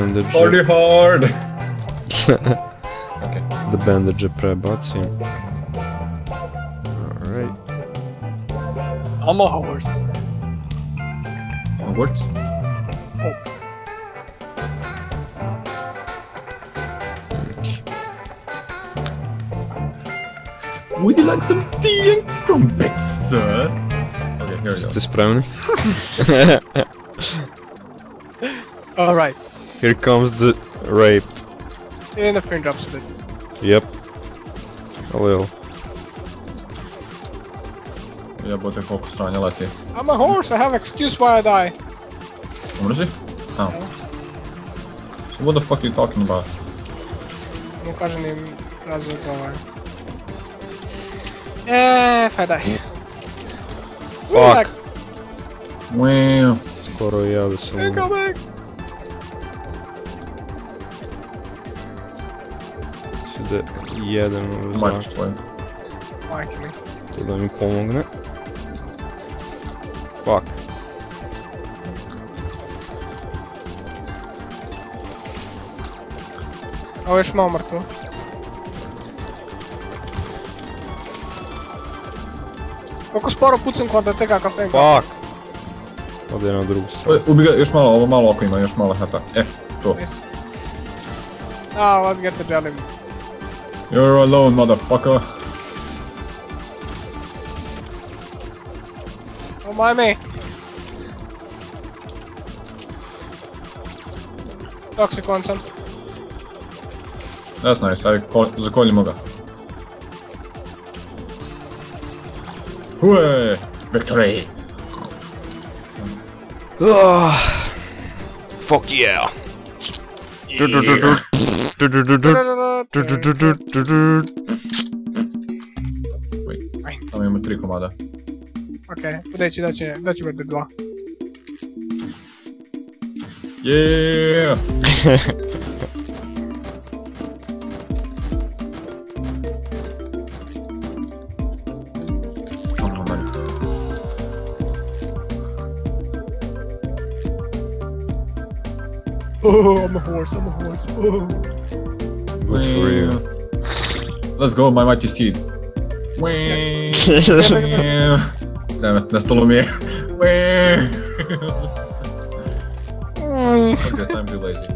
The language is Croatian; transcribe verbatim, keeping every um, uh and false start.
bandage. Party hard! Okay. The bandage prebacim. Alright. I'm a horse. What? Horse. Would you like some tea and crumpets, sir? Okay, here we go. Jeste spremni? Alright. Here comes the rape. And the frame drops a bit. Yep. A little. Jebote koliko sranja leti. I'm a horse, I have excuse why I die. Umri si? Oh. So what the fuck are you talking about? No kaže ni razlog ovaj. Eee, I die. Fuck. Wow. Skoro i ja da sam... Hey, go back. Da jedem u Majč zrak. tvoj. Majke mi. To da mi pomogne. Fuck. Ovo je još malo mrtvo. Koliko sporo pucam kod da te kakav frame drop. Fuck. Ode na drugu stranu. Ubi ga, još malo, ovo malo oko ima, još malo hata. E, to. Ah, let's get the jelly. You're alone, motherfucker. Oh my me. Toxic on sam. That's nice, aj zakoljimo ga. Hue! Victory! Ah, fuck yeah! Wait, tamo imamo tri komada. Okej, podeći da će, da će biti dva. Yeah! Oh, I'm a horse, I'm a horse. Oh. Good for you. Let's go, my mighty steed. Damn it, nestalo mi je. I guess I'm too lazy.